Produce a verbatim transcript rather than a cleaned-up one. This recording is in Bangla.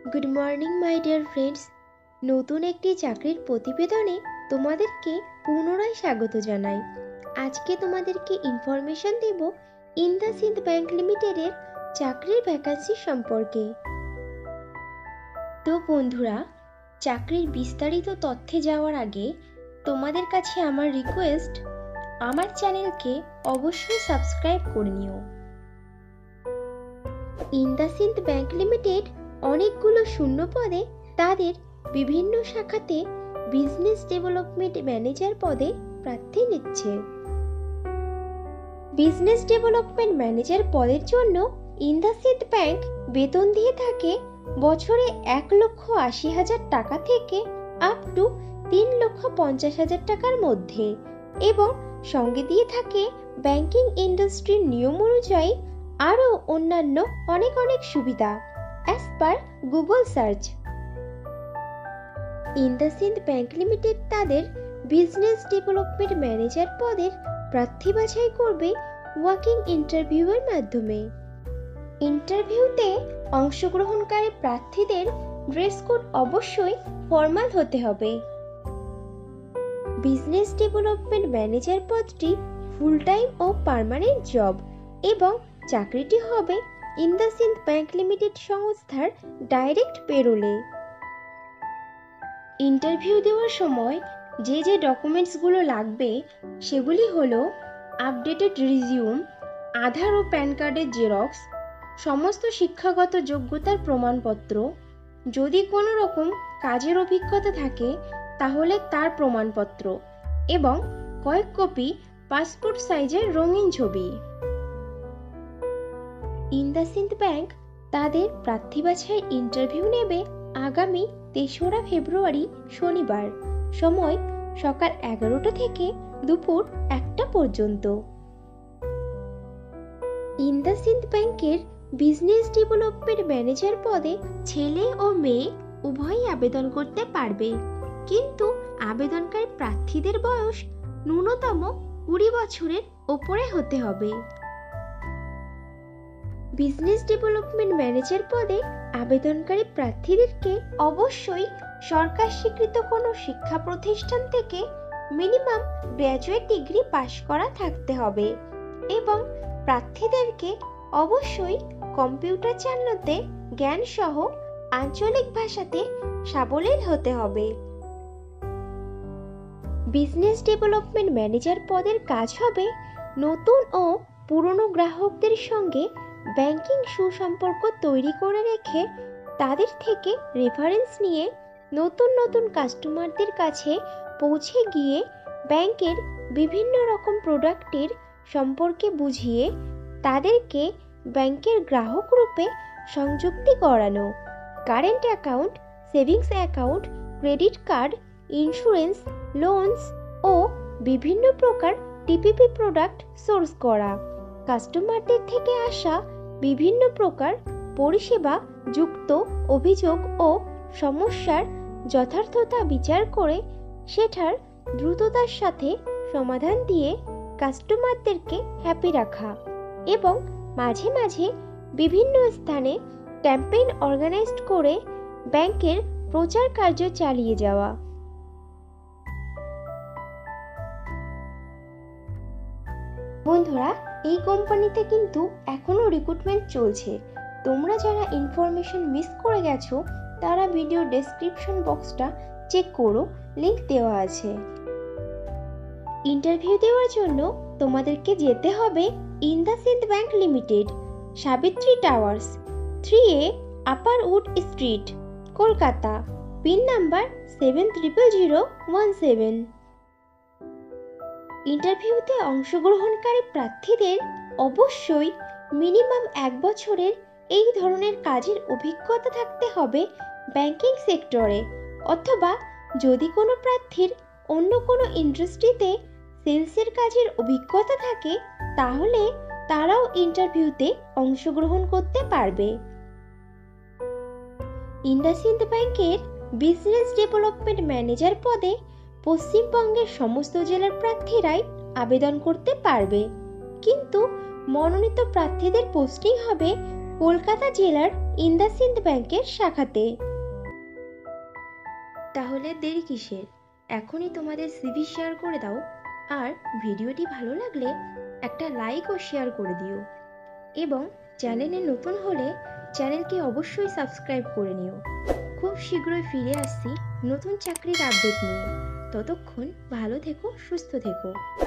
Good morning my dear friends. নতুন একটি চাকরির প্রতিবেদনে তোমাদেরকে পুনরায় স্বাগত জানাই। আজকে তোমাদেরকে ইনফরমেশন দেব ইন্দাসিন্দ ব্যাংক লিমিটেডের চাকরির ভ্যাকান্সি সম্পর্কে। তো বন্ধুরা, চাকরির বিস্তারিত তথ্যে যাওয়ার আগে তোমাদের কাছে আমার রিকোয়েস্ট, আমার চ্যানেলকে অবশ্যই সাবস্ক্রাইব করে নিও। ইন্দাসিন্দ ব্যাংক লিমিটেড অনেকগুলো শূন্য পদে তাদের বিভিন্ন শাখাতে বিজনেস ডেভেলপমেন্ট ম্যানেজার পদে প্রার্থী নিচ্ছে। বিজনেস ডেভেলপমেন্ট ম্যানেজার পদের জন্য ইন্দাসিন্দ ব্যাংক বেতন দিয়ে থাকে বছরে এক লক্ষ আশি হাজার টাকা থেকে আপ টু তিন লক্ষ পঞ্চাশ হাজার টাকার মধ্যে, এবং সঙ্গে দিয়ে থাকে ব্যাংকিং ইন্ডাস্ট্রির নিয়ম অনুযায়ী আরও অন্যান্য অনেক অনেক সুবিধা as per Google search. IndusInd bank limited তাদের বিজনেস ডেভেলপমেন্ট ম্যানেজার পদের প্রার্থী বাছাই করবে ওয়াকিং ইন্টারভিউয়ের মাধ্যমে। ইন্টারভিউতে অংশগ্রহণকারী প্রার্থীদের ড্রেস কোড অবশ্যই ফর্মাল হতে হবে। বিজনেস ডেভেলপমেন্ট ম্যানেজার পদটি ফুল টাইম ও পার্মানেন্ট জব, এবং চাকরিটি হবে ইন্দাসিন্দ ব্যাংক লিমিটেড সংস্থার ডাইরেক্ট পেরোলে। ইন্টারভিউ দেওয়ার সময় যে যে ডকুমেন্টসগুলো লাগবে সেগুলি হলো আপডেটেড রিজিউম, আধার ও প্যান কার্ডের জেরক্স, সমস্ত শিক্ষাগত যোগ্যতার প্রমাণপত্র, যদি কোনো রকম কাজের অভিজ্ঞতা থাকে তাহলে তার প্রমাণপত্র, এবং কয়েক কপি পাসপোর্ট সাইজের রঙিন ছবি। ইন্দাসিন্দ ব্যাংক তাদের প্রার্থী বাছাই ইন্টারভিউ নেবে আগামী তেসরা ফেব্রুয়ারি শনিবার, সময় সকাল এগারোটা থেকে দুপুর একটা পর্যন্ত। ইন্দাসিন্দ ব্যাংকের বিজনেস ডেভেলপমেন্ট ম্যানেজার পদে ছেলে ও মেয়ে উভয়ই আবেদন করতে পারবে, কিন্তু আবেদনকারী প্রার্থীদের বয়স ন্যূনতম কুড়ি বছরের ওপরে হতে হবে। বিজনেস ডেভেলপমেন্ট ম্যানেজার পদে আবেদনকারী প্রার্থীদেরকে অবশ্যই সরকার স্বীকৃত কোনো শিক্ষা প্রতিষ্ঠান থেকে মিনিমাম গ্র্যাজুয়েট ডিগ্রি পাশ করা থাকতে হবে, এবং প্রার্থীদেরকে অবশ্যই কম্পিউটার চালানোতে জ্ঞান সহ আঞ্চলিক ভাষাতে সাবলীল হতে হবে। বিজনেস ডেভেলপমেন্ট ম্যানেজার পদের কাজ হবে নতুন ও পুরনো গ্রাহকদের সঙ্গে ব্যাংকিং সুসম্পর্ক তৈরি করে রেখে তাদের থেকে রেফারেন্স নিয়ে নতুন নতুন কাস্টমারদের কাছে পৌঁছে গিয়ে ব্যাংকের বিভিন্ন রকম প্রোডাক্টের সম্পর্কে বুঝিয়ে তাদেরকে ব্যাংকের গ্রাহক রূপে সংযুক্তি করানো, current account, savings account, credit card, insurance, loans ও বিভিন্ন প্রকার টিপিপি প্রোডাক্ট সোর্স করা, কাস্টমারদের থেকে আসা বিভিন্ন প্রকার পরিষেবা যুক্ত অভিযোগ ও সমস্যার যথার্থতা বিচার করে সেটার দ্রুততার সাথে সমাধান দিয়ে কাস্টমারদেরকে হ্যাপি রাখা, এবং মাঝে মাঝে বিভিন্ন স্থানে ক্যাম্পেইন অর্গানাইজ করে ব্যাংকের প্রচার কার্য চালিয়ে যাওয়া। বন্ধুরা, এই কোম্পানিতে কিন্তু এখনো রিক্রুটমেন্ট চলছে। তোমরা যারা ইনফরমেশন মিস করে গেছো তারা ভিডিও ডেসক্রিপশন বক্সটা চেক করো, লিংক দেওয়া আছে। ইন্টারভিউ দেওয়ার জন্য তোমাদেরকে যেতে হবে IndusInd bank limited, Savitri towers, three A upper wood street, Kolkata, pin number seven triple zero one seven. ইন্টারভিউতে অংশগ্রহণকারী প্রার্থীদের অবশ্যই মিনিমাম এক বছরের এই ধরনের কাজের অভিজ্ঞতা থাকতে হবে ব্যাংকিং সেক্টরে, অথবা যদি কোনো প্রার্থীর অন্য কোনো ইন্ডাস্ট্রিতে সেলসের কাজের অভিজ্ঞতা থাকে তাহলে তারাও ইন্টারভিউতে অংশগ্রহণ করতে পারবে। ইন্দাসিন্দ ব্যাংকের বিজনেস ডেভেলপমেন্ট ম্যানেজার পদে পশ্চিমবঙ্গের সমস্ত জেলার প্রার্থীরাই আবেদন করতে পারবে, কিন্তু মনোনীত প্রার্থীদের পোস্টিং হবে কলকাতা জেলার ইন্দাসিন্দ ব্যাংকের শাখাতে। তাহলে দেরি কিসের? এখনই তোমাদের সিভি শেয়ার করে দাও, আর ভিডিওটি ভালো লাগলে একটা লাইক ও শেয়ার করে দিও, এবং চ্যানেলে নতুন হলে চ্যানেলকে অবশ্যই সাবস্ক্রাইব করে নিও। খুব শীঘ্রই ফিরে আসছি নতুন চাকরির আপডেট নিয়ে। ততক্ষণ ভালো থেকো, সুস্থ থেকো।